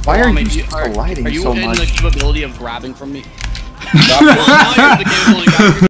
Why are Kwame, you colliding Are you so in much? the capability of grabbing from me? Now you're in the capability of grabbing